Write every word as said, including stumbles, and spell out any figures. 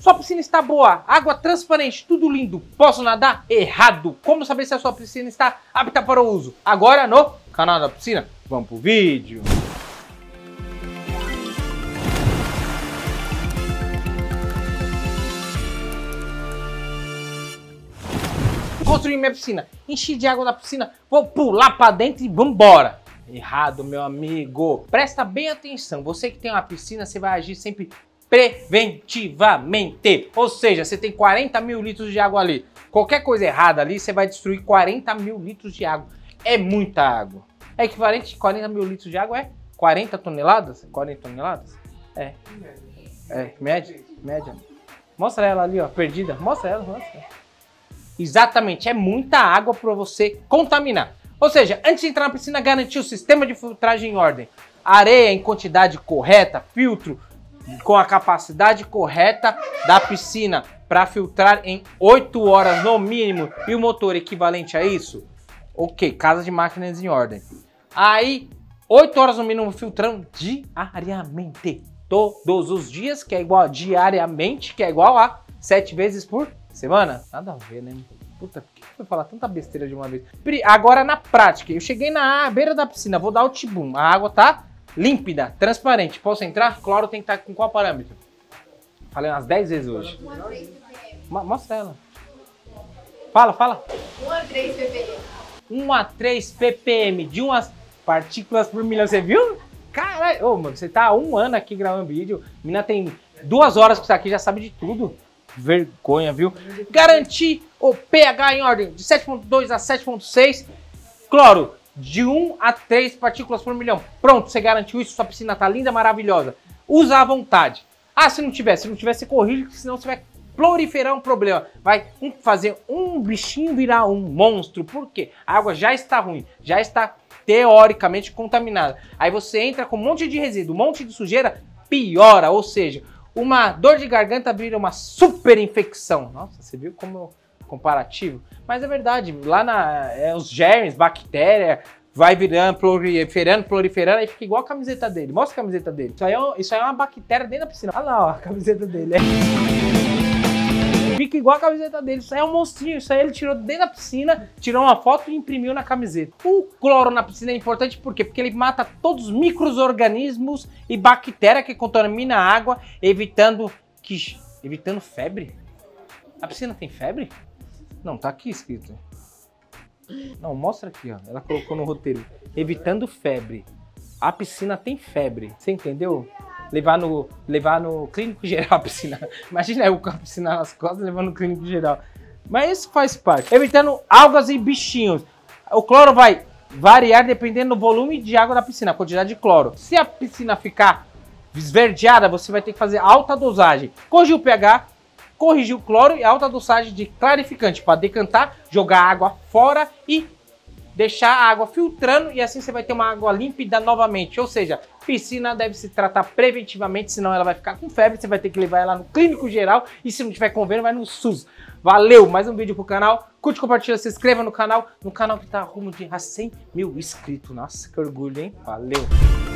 Sua piscina está boa, água transparente, tudo lindo. Posso nadar? Errado. Como saber se a sua piscina está apta para o uso? Agora no canal da piscina. Vamos pro vídeo. Construir minha piscina, enchi de água da piscina, vou pular para dentro e vambora. Errado, meu amigo. Presta bem atenção. Você que tem uma piscina, você vai agir sempre preventivamente. Ou seja, você tem quarenta mil litros de água ali. Qualquer coisa errada ali, você vai destruir quarenta mil litros de água. É muita água. É equivalente a quarenta mil litros de água, é quarenta toneladas? quarenta toneladas? É. É, média, média. Mostra ela ali, ó, perdida. Mostra ela, mostra. Exatamente, é muita água para você contaminar. Ou seja, antes de entrar na piscina, garantir o sistema de filtragem em ordem. Areia em quantidade correta, filtro com a capacidade correta da piscina para filtrar em oito horas no mínimo. E o motor equivalente a isso? Ok, casa de máquinas em ordem. Aí, oito horas no mínimo filtrando diariamente. Todos os dias, que é igual a diariamente, que é igual a sete vezes por semana? Nada a ver, né? Puta, por que foi falar tanta besteira de uma vez? Agora na prática, eu cheguei na beira da piscina, vou dar o tibum. A água tá límpida, transparente. Posso entrar? Cloro tem que estar com qual parâmetro? Falei umas dez vezes hoje. um a três ppm. Mostra ela. Fala, fala. um a três ppm. um a três ppm de umas partículas por milhão. Você viu? Caralho, ô, mano, você tá há um ano aqui gravando vídeo. A menina tem duas horas que você tá aqui, já sabe de tudo. Vergonha, viu? Garantir o pH em ordem de sete ponto dois a sete ponto seis. Cloro de um a três partículas por milhão. Pronto, você garantiu isso, sua piscina tá linda, maravilhosa. Usa à vontade. Ah, se não tiver, se não tiver, você corrige, senão você vai proliferar um problema. Vai fazer um bichinho virar um monstro. Por quê? A água já está ruim, já está teoricamente contaminada. Aí você entra com um monte de resíduo, um monte de sujeira, piora, ou seja, uma dor de garganta vira uma super infecção. Nossa, você viu como comparativo? Mas é verdade, lá na, é, os germes, bactéria, vai virando, proliferando, proliferando, aí fica igual a camiseta dele. Mostra a camiseta dele. Isso aí é, isso aí é uma bactéria dentro da piscina. Olha lá, ó, a camiseta dele. É. Fica igual a camiseta dele. Isso aí é um monstrinho. Isso aí ele tirou dentro da piscina, tirou uma foto e imprimiu na camiseta. O cloro na piscina é importante por quê? Porque ele mata todos os micro-organismos e bactérias que contaminam a água, evitando que evitando febre. A piscina tem febre? Não, tá aqui escrito. Não, mostra aqui, ó. Ela colocou no roteiro. Evitando febre. A piscina tem febre. Você entendeu? Levar no, levar no clínico geral a piscina. Imagina eu com a piscina nas costas levando no clínico geral. Mas isso faz parte. Evitando algas e bichinhos. O cloro vai variar dependendo do volume de água da piscina, a quantidade de cloro. Se a piscina ficar esverdeada, você vai ter que fazer alta dosagem. Corrigir o pH, corrigir o cloro e alta dosagem de clarificante para decantar, jogar a água fora e deixar a água filtrando, e assim você vai ter uma água límpida novamente. Ou seja, piscina deve se tratar preventivamente, senão ela vai ficar com febre, você vai ter que levar ela no clínico geral, e se não tiver convênio, vai no SUS. Valeu, mais um vídeo pro canal. Curte, compartilha, se inscreva no canal, no canal que tá rumo de a cem mil inscritos. Nossa, que orgulho, hein? Valeu!